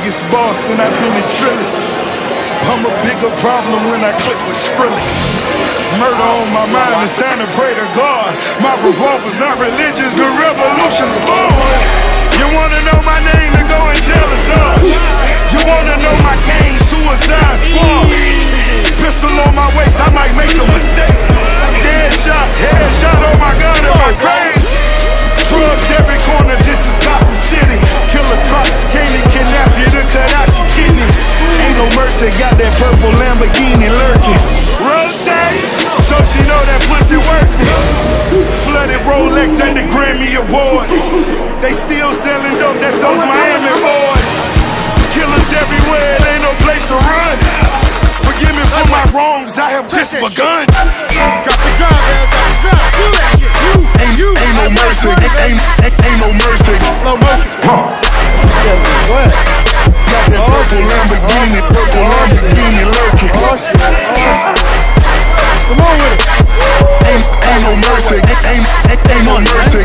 biggest boss and I've been in Trillis. I'm a bigger problem when I click with Skrillex. Murder on my mind, it's time to pray to God. My revolver's not religious, the revolution's born. You wanna know my name, then go and tell us all. You wanna know my gang, Suicide Squad. Pistol on my waist, I might make a mistake. Headshot, oh my God, am I crazy? Drugs every corner, this is Gotham City. Killer cop, came to kidnap you to cut out your kidney. Ain't no mercy, got that purple Lamborghini lurking. Rose, so she know that pussy worth it. Flooded Rolex at the Grammy Awards. They still selling dope, that's those Miami boys. Killers everywhere, it ain't no place to run. Forgive me for my wrongs, I have just begun. Drop the drum, man, drop the drum. Do that shit. Ain't no mercy, ain't no mercy. Slow motion. What? Got that purple Lamborghini lurking. Come on with it. Ain't no mercy, ain't no mercy.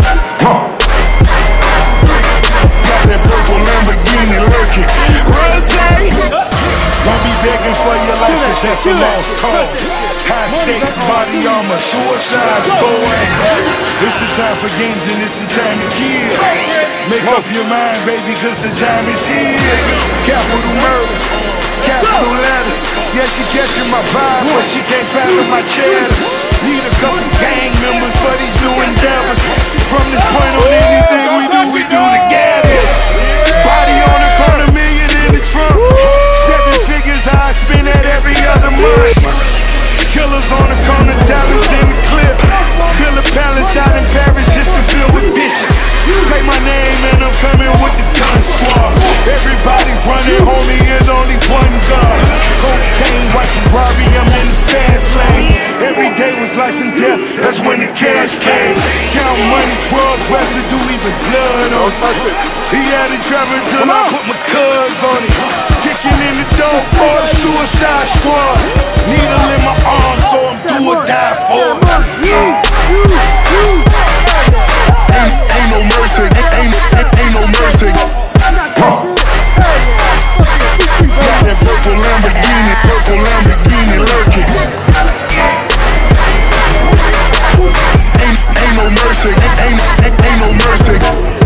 Got that purple Lamborghini lurking. Rose, don't be begging for your life, cause that's a lost cause. High stakes, body armor, suicide, boy. It's the time for games and it's the time to kill. Make up your mind, baby, cause the time is here. Capital murder, capital letters. Yeah, she catching my vibe, but she can't fathom my cheddar. Need a couple gang members for these new endeavors. From this point on, anything we do together. Body on the corner, million in the trunk. 7 figures, I spend that every other month. Killers on the corner, diamonds in the clip. Build a palace out in Paris just to fill with bitches. Say my name and I'm coming with the gun squad. Everybody running, homie, is only one God. Cocaine, watch Ferrari, I'm in the fast lane. Every day was life and death, that's when the cash came. Count money, drug residue, even blood on it. He had it trapping till I put my cuz on it. Kicking in the door for the Suicide Squad. Needle in my arm, so I'm do or die for it. Ain't no mercy, ain't no mercy. Got that purple Lamborghini lurking. Ain't no mercy, ain't no mercy.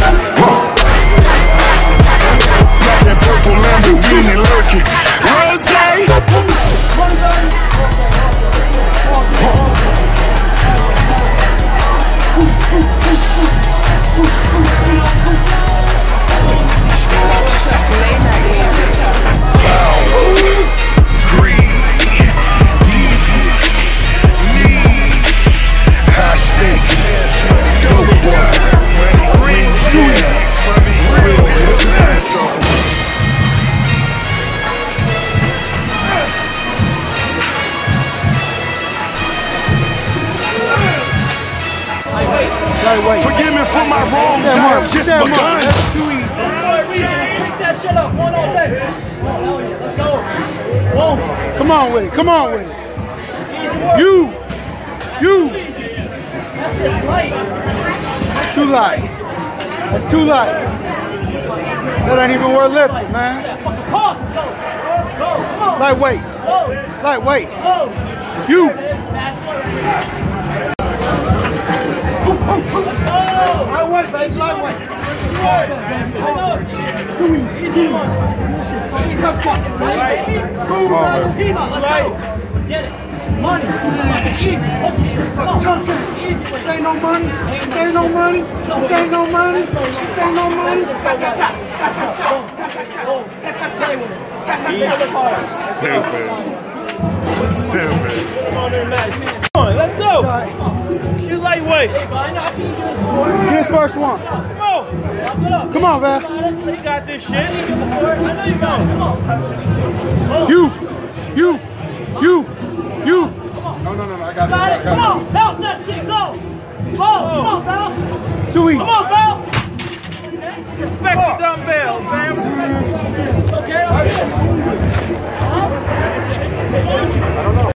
Got that purple Lamborghini lurking. Rose. Forgive me for my wrongs, I have just begun. That's too easy. Pick that shit up, one all day. Let's go. Come on with it, come on with it. You. That's just light. Too light. That's too light. That ain't even worth lifting, man. Fucking cost. Go, come on. Lightweight. Lightweight. You. Lightweight, baby, lightweight. Too easy. Get it. Money. Easy. Easy. This ain't no money. This ain't no money. This ain't no money. This ain't no money. Stupid. Come on, let's go. She's lightweight. Get his first one. Come on. Come on, man. You got this shit. I know you got it. Come on. You. No, I got it. Come on, bounce that shit. Go. Come on, Val. Too easy. Come on, Val. Respect the dumbbells, man.